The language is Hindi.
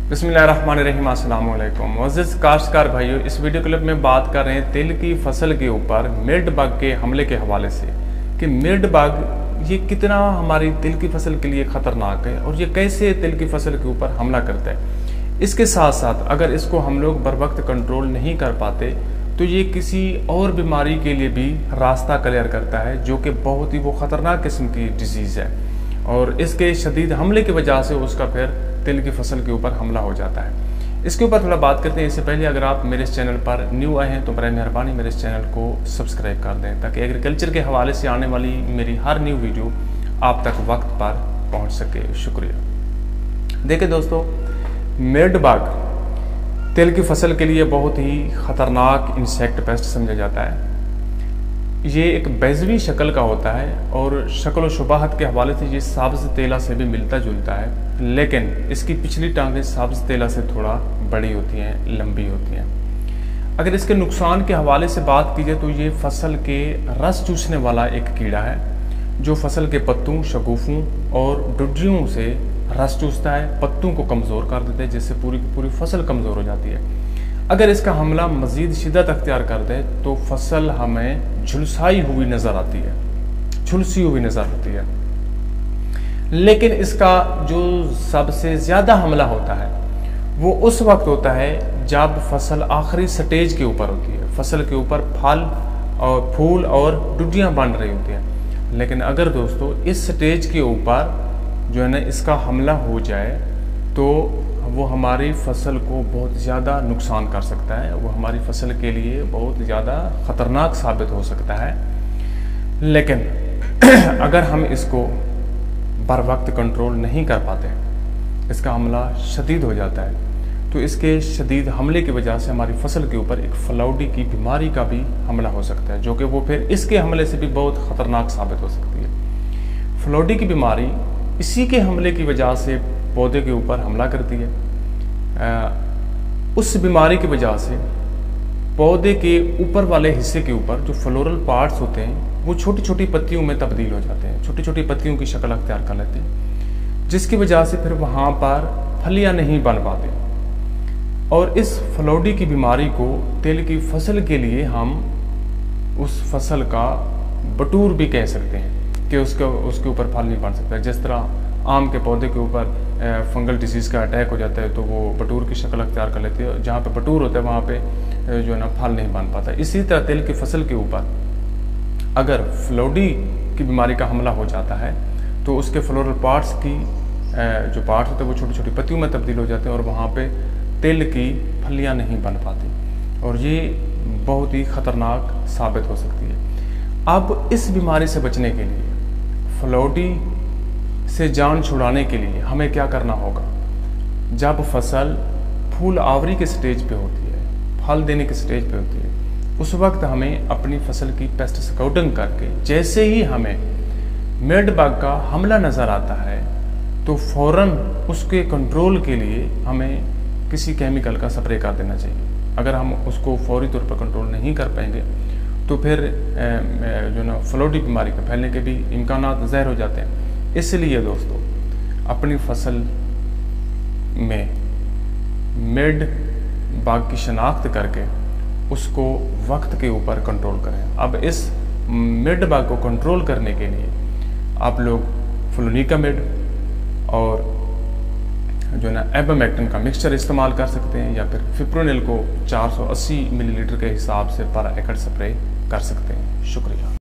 बिस्मिल्लाहिर्रहमानिर्रहीम, अस्सलाम वालेकुम। मुअज़्ज़िज़ काश्तकार भाइयों, इस वीडियो क्लिप में बात कर रहे हैं तिल की फसल के ऊपर मिल्ड बग के हमले के हवाले से कि मिल्ड बग ये कितना हमारी तिल की फसल के लिए ख़तरनाक है और ये कैसे तिल की फसल के ऊपर हमला करता है। इसके साथ साथ अगर इसको हम लोग बर वक्त कंट्रोल नहीं कर पाते तो ये किसी और बीमारी के लिए भी रास्ता क्लियर करता है, जो कि बहुत ही वो ख़तरनाक किस्म की डिजीज़ है और इसके शदीद हमले की वजह से उसका फिर तिल की फसल के ऊपर हमला हो जाता है। इसके ऊपर थोड़ा बात करते हैं। इससे पहले अगर आप मेरे इस चैनल पर न्यू आए हैं तो बराए मेहरबानी मेरे इस चैनल को सब्सक्राइब कर दें ताकि एग्रीकल्चर के हवाले से आने वाली मेरी हर न्यू वीडियो आप तक वक्त पर पहुंच सके। शुक्रिया। देखिए दोस्तों, मिल्ड बग तिल की फसल के लिए बहुत ही ख़तरनाक इंसेक्ट पेस्ट समझा जाता है। ये एक बैजवी शक्ल का होता है और शक्ल और शुबाहत के हवाले से ये सब्ज़ तेला से भी मिलता जुलता है, लेकिन इसकी पिछली टांगें सब्ज़ तेला से थोड़ा बड़ी होती हैं, लंबी होती हैं। अगर इसके नुकसान के हवाले से बात की जाए तो ये फसल के रस चूसने वाला एक कीड़ा है जो फसल के पत्तों, शगुफों और डुडरियों से रस चूसता है, पत्तों को कमज़ोर कर देता है, जिससे पूरी की पूरी फसल कमज़ोर हो जाती है। अगर इसका हमला मज़ीद शिद्दत अख्तियार कर दे तो फसल हमें झुलसाई हुई नज़र आती है, झुलसी हुई नज़र आती है। लेकिन इसका जो सबसे ज़्यादा हमला होता है वो उस वक्त होता है जब फसल आखिरी स्टेज के ऊपर होती है, फसल के ऊपर फल और फूल और डुडियाँ बन रही होती हैं। लेकिन अगर दोस्तों इस स्टेज के ऊपर जो है ना इसका हमला हो जाए तो वो हमारी फसल को बहुत ज़्यादा नुकसान कर सकता है, वो हमारी फसल के लिए बहुत ज़्यादा ख़तरनाक साबित हो सकता है। लेकिन अगर हम इसको बर वक्त कंट्रोल नहीं कर पाते, इसका हमला शदीद हो जाता है, तो इसके शदीद हमले की वजह से हमारी फसल के ऊपर एक फ्लाउडी की बीमारी का भी हमला हो सकता है, जो कि वो फिर इसके हमले से भी बहुत ख़तरनाक साबित हो सकती है। फ्लाउडी की बीमारी इसी के हमले की वजह से पौधे के ऊपर हमला करती है। उस बीमारी की वजह से पौधे के ऊपर वाले हिस्से के ऊपर जो फ्लोरल पार्ट्स होते हैं वो छोटी छोटी पत्तियों में तब्दील हो जाते हैं, छोटी छोटी पत्तियों की शक्ल अख्तियार कर लेते हैं, जिसकी वजह से फिर वहाँ पर फलियाँ नहीं बन पाते। और इस फ्लाउडी की बीमारी को तिल की फसल के लिए हम उस फसल का बटूर भी कह सकते हैं कि उसके ऊपर फल नहीं बन सकता। जिस तरह आम के पौधे के ऊपर फंगल डिजीज़ का अटैक हो जाता है तो वो बटूर की शक्ल अख्तियार कर लेती है, जहाँ पे बटूर होता है वहाँ पे जो है ना फल नहीं बन पाता। इसी तरह तिल की फसल के ऊपर अगर फ्लाउडी की बीमारी का हमला हो जाता है तो उसके फ्लोरल पार्ट्स की जो पार्ट्स होते हैं वो छोटी छोटी पत्तियों में तब्दील हो जाते हैं और वहाँ पे तिल की फलियाँ नहीं बन पाती और ये बहुत ही ख़तरनाक साबित हो सकती है। अब इस बीमारी से बचने के लिए, फ्लाउडी से जान छुड़ाने के लिए हमें क्या करना होगा? जब फसल फूल आवरी के स्टेज पे होती है, फल देने के स्टेज पे होती है, उस वक्त हमें अपनी फसल की पेस्ट स्काउटिंग करके जैसे ही हमें मिल्ड बग का हमला नज़र आता है तो फ़ौरन उसके कंट्रोल के लिए हमें किसी केमिकल का स्प्रे कर देना चाहिए। अगर हम उसको फौरी तौर पर कंट्रोल नहीं कर पाएंगे तो फिर जो ना फ्लाउडी बीमारी के फैलने के भी इम्कानात ज़ाहिर हो जाते हैं। इसलिए दोस्तों, अपनी फसल में मिल्ड बग की शनाख्त करके उसको वक्त के ऊपर कंट्रोल करें। अब इस मिल्ड बग को कंट्रोल करने के लिए आप लोग फ्लोनिकामिड और जो ना एबमेक्टिन का मिक्सचर इस्तेमाल कर सकते हैं या फिर फिप्रोनिल को 480 मिलीलीटर के हिसाब से पर एकड़ स्प्रे कर सकते हैं। शुक्रिया।